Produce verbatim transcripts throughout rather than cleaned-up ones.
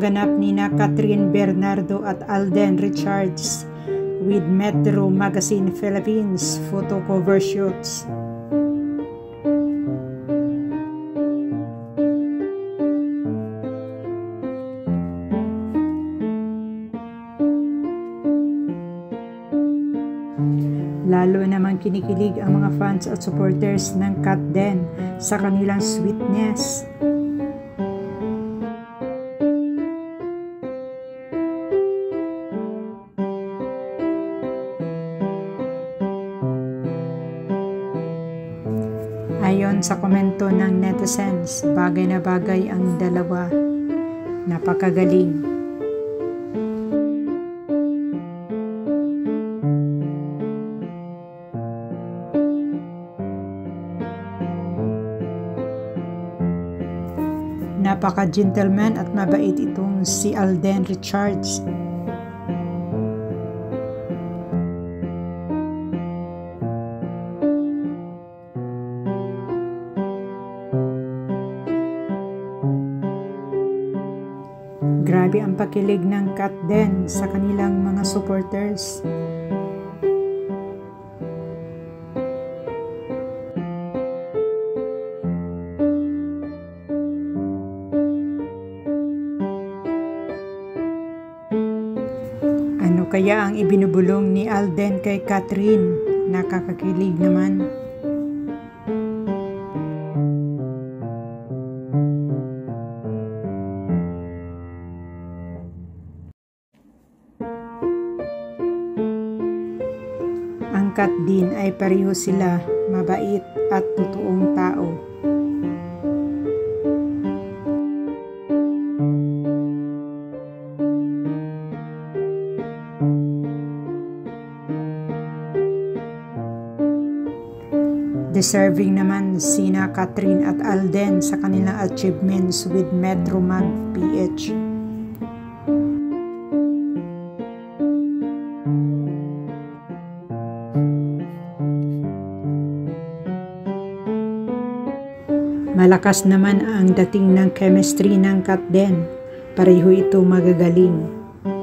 ganap nina Catherine Bernardo at Alden Richards with Metro Magazine Philippines photo cover shoots. Lalo namang kinikilig ang mga fans at supporters ng Katden sa kanilang sweetness. Ayon sa komento ng netizens, bagay na bagay ang dalawa. Napakagaling. Napaka-gentleman at mabait itong si Alden Richards. Grabe ang pakilig ng Katden sa kanilang mga supporters. Ano kaya ang ibinubulong ni Alden kay Catherine? Nakakakilig naman. Ang Kat din ay pareho sila, mabait at totoong tao. Deserving naman sina Catherine at Alden sa kanilang achievements with Metro Mag P H. Malakas naman ang dating ng chemistry ng Katden. Pareho ito magagaling.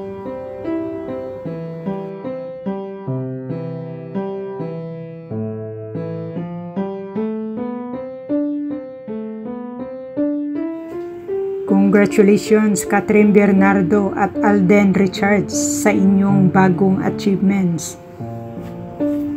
Congratulations Catherine Bernardo at Alden Richards sa inyong bagong achievements.